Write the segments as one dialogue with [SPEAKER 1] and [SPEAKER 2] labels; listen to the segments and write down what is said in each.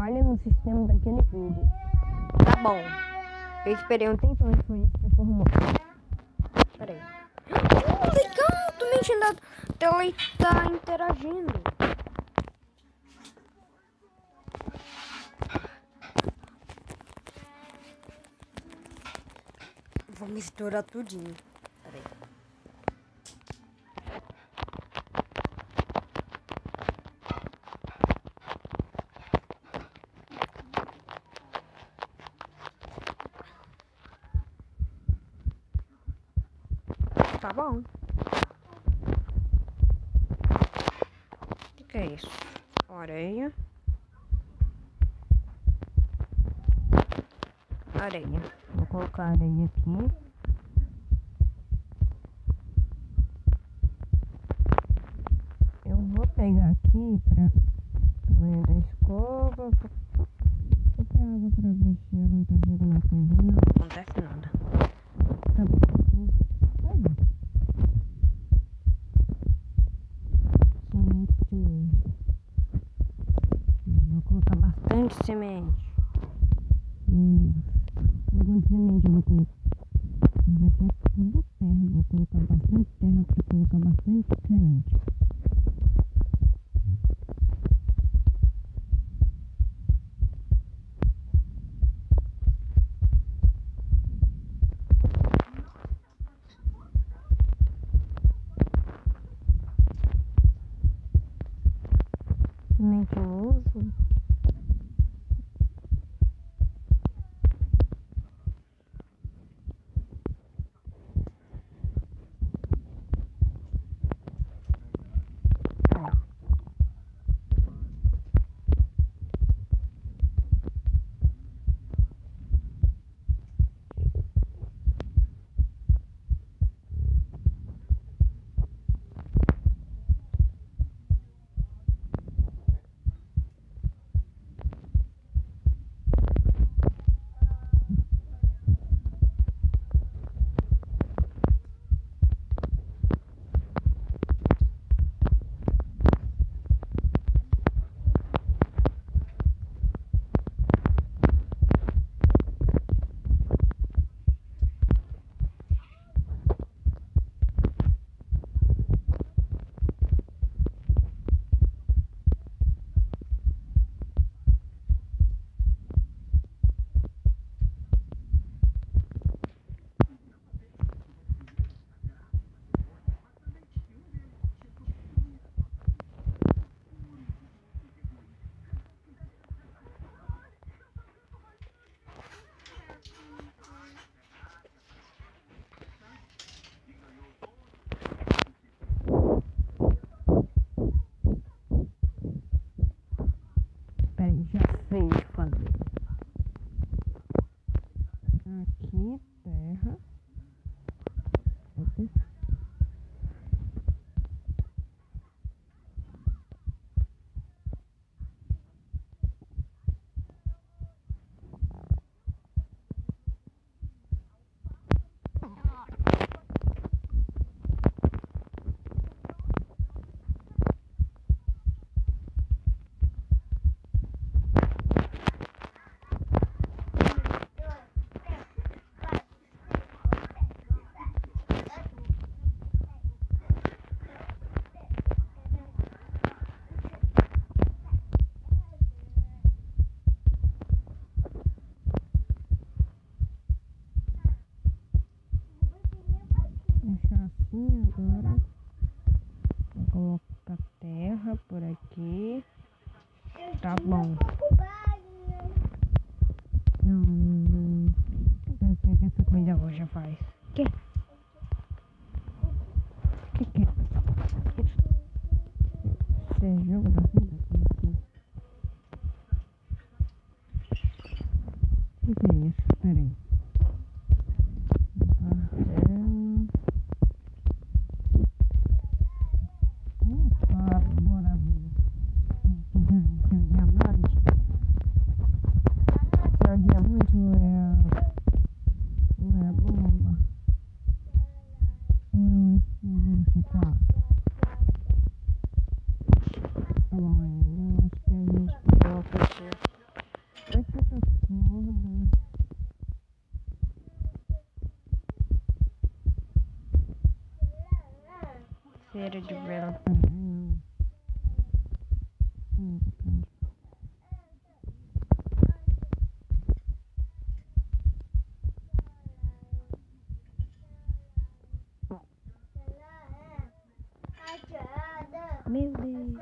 [SPEAKER 1] falha no sistema daquele vídeo. Tá bom. Eu esperei um tempão e foi isso que formou. Pera aí. Legal, tô mexendo a tela e tá interagindo. Vou misturar tudinho. Pera aí. Tá bom. O que é isso? Areia. Areia. Vou colocar areia aqui. Eu vou pegar aqui pra banho da escova. Vou pegar água pra ver se acontece alguma coisa. Não acontece nada. Tá bom. Vou colocar bastante semente. Quanta semente eu vou colocar? Isso aqui é tudo terra. Vou colocar bastante terra para colocar bastante semente. Semente eu uso. Peraí, já sei o que fazer. Aqui, terra. Opa. Deixar assim agora. Vou colocar terra por aqui. Tá bom. Não. O que essa comida roxa faz? Que é? Você joga da vida? O que é isso? Peraí. Bora ver. Esse é o diamante. Esse é o diamante ou é a bomba? Ou é o C4? Tá bom, eu acho que a gente coloca aqui. cheiro de vela. Meu Deus.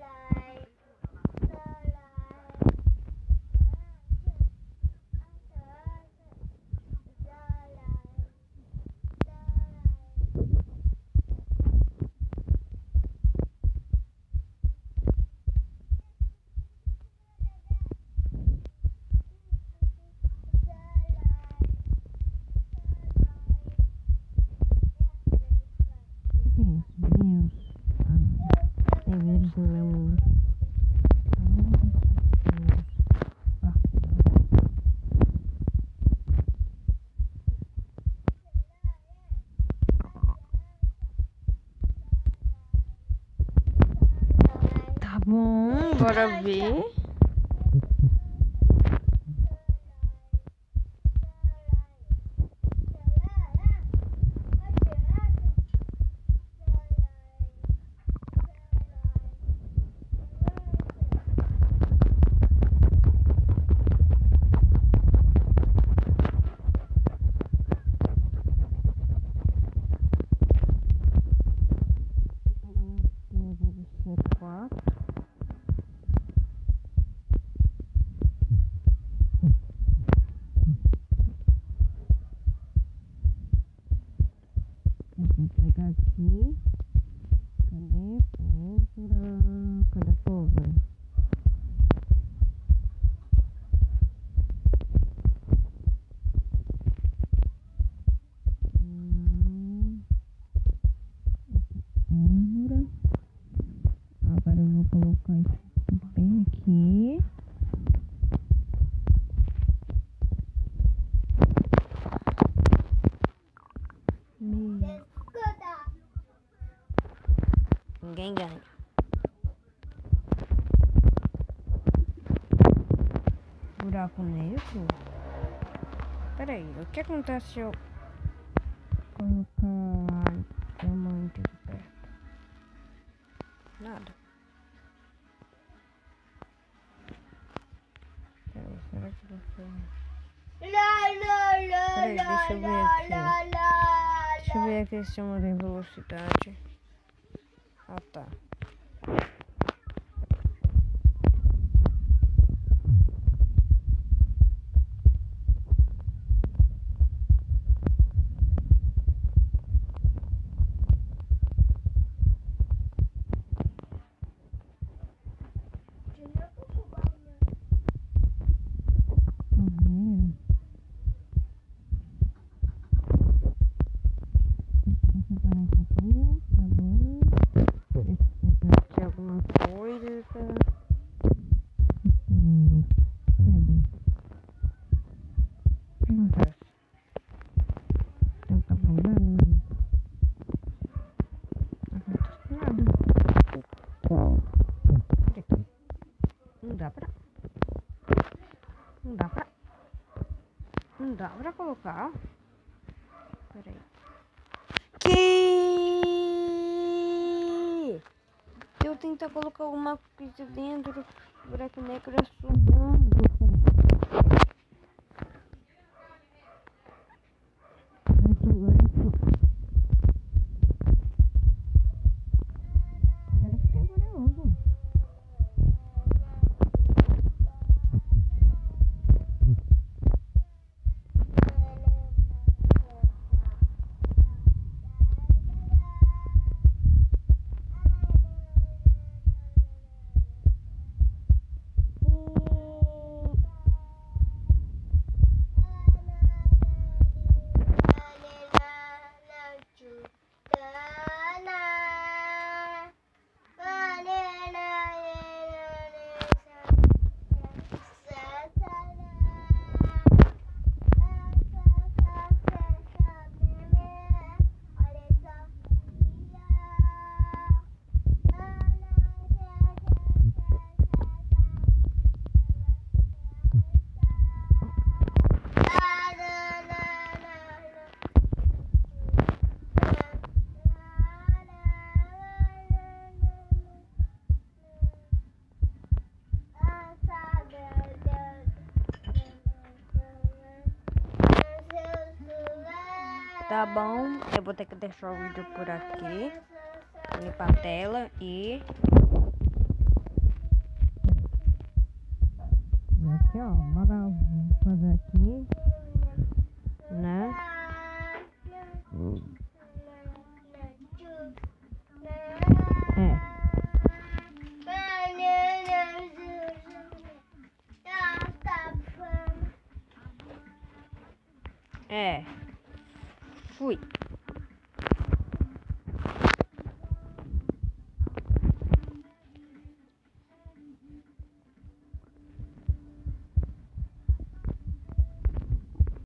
[SPEAKER 1] Tem vírus no meu mundo. Tá bom, bora ver. Vou pegar aqui. Cadê a pólvora? Pólvora. Agora eu vou colocar isso bem aqui. Ninguém ganha. Buraco negro? Peraí, o que acontece se eu colocar diamante aqui perto? Nada. Peraí, será que você... Peraí, deixa eu ver aqui. Deixa eu ver aqui se eu mudei velocidade. Ah, tá. Não dá pra colocar. Peraí. Que? Se eu tentar colocar alguma coisa dentro, o buraco negro é subindo. Tá bom, eu vou ter que deixar o vídeo por aqui. Limpar a tela e aqui, ó, bora fazer aqui, né? Fui.